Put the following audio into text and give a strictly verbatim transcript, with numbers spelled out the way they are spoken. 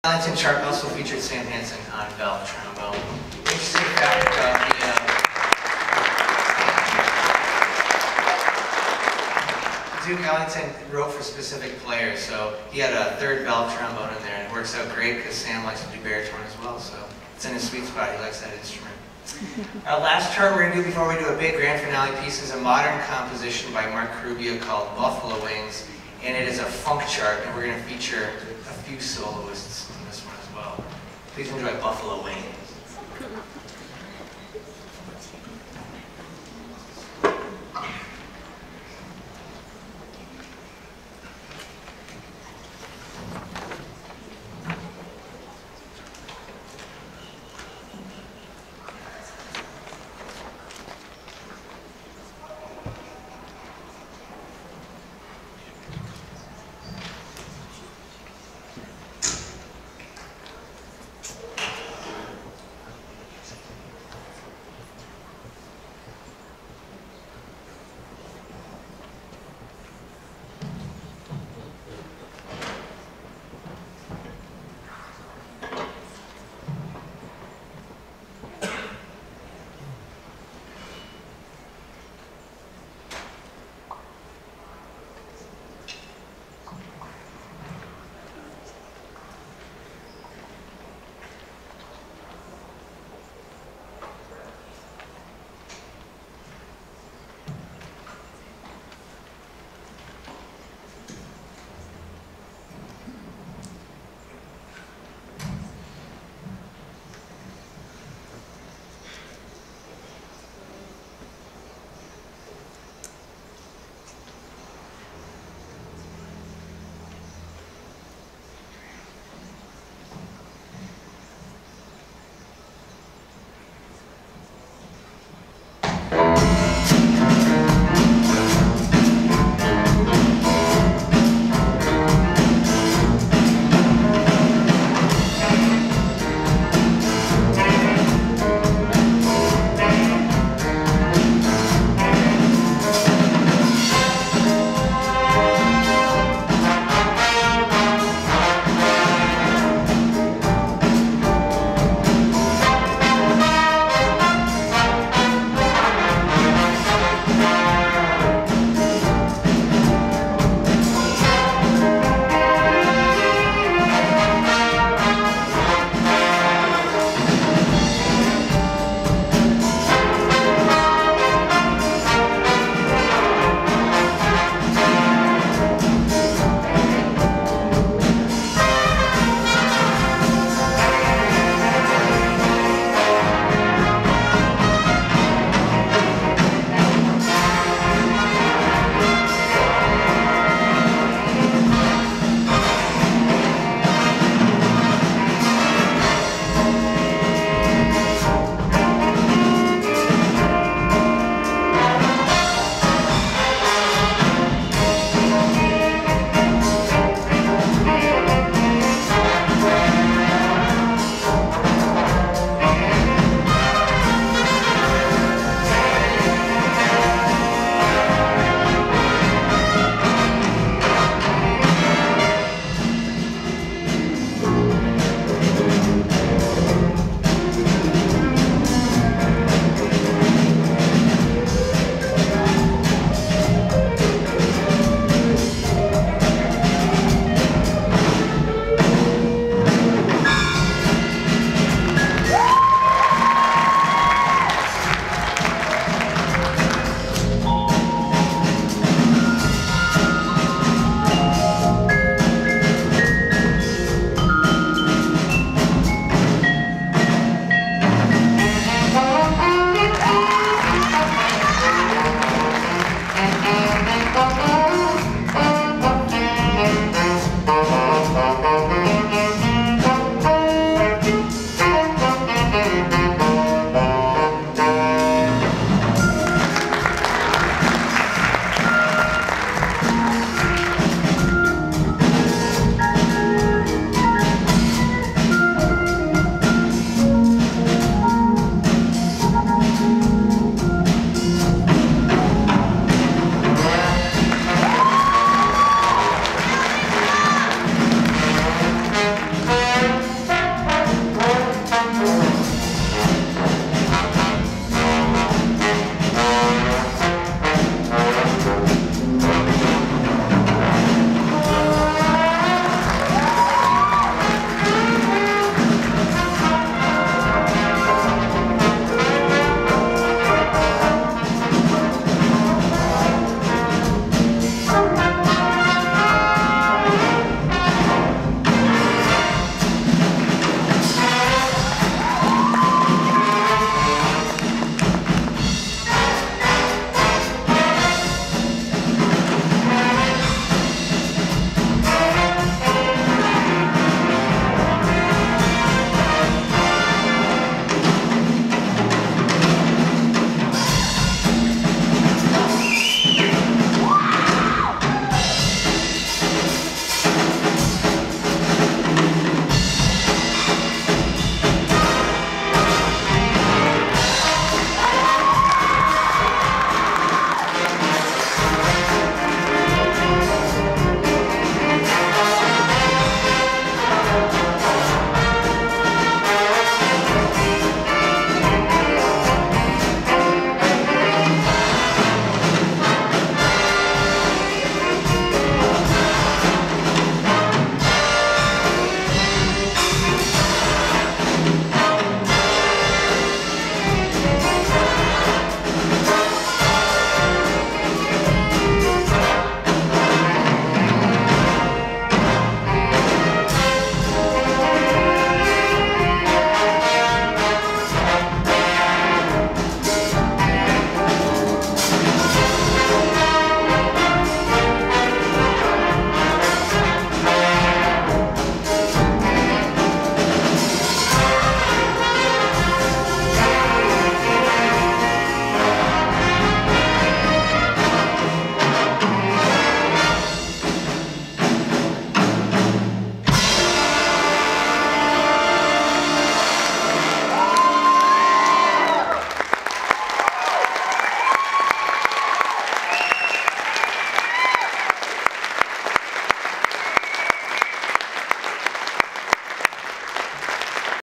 Ellington chart also featured Sam Hansen on valve trombone. Interesting fact about the uh, Duke Ellington wrote for specific players, so he had a third valve trombone in there, and it works out great because Sam likes to do baritone as well, so it's in his sweet spot. He likes that instrument. Our last chart we're going to do before we do a big grand finale piece is a modern composition by Mark Rubio called Buffalo Wings, and it is a funk chart, and we're going to feature a few soloists on this one as well. Please enjoy Buffalo Wings.